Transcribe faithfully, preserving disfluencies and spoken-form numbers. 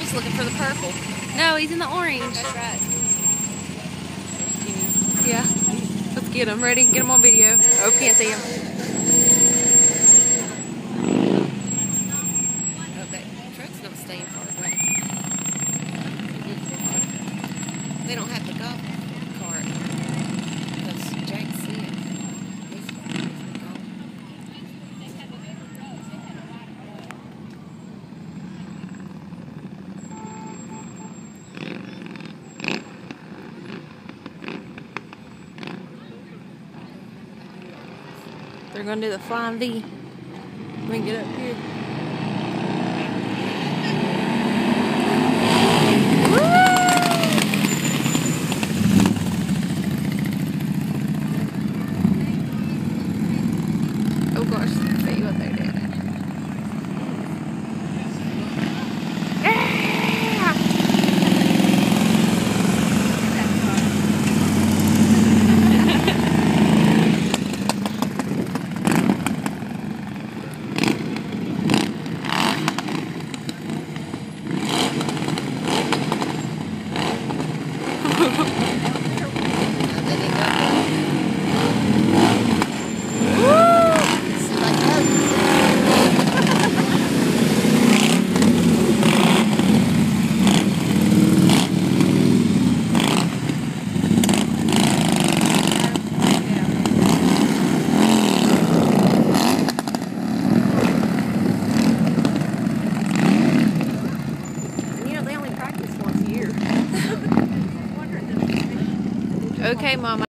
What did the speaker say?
He's looking for the purple. No, he's in the orange. That's right. Yeah. Let's get him. Ready? Get him on video. Oh, can't see him. Oh, that truck's not staying far away. They don't have the golf cart because Jack's see it. He's gone. They're going to do the flying V. Let me get up here. Oh gosh, see what they did. Okay, Mama.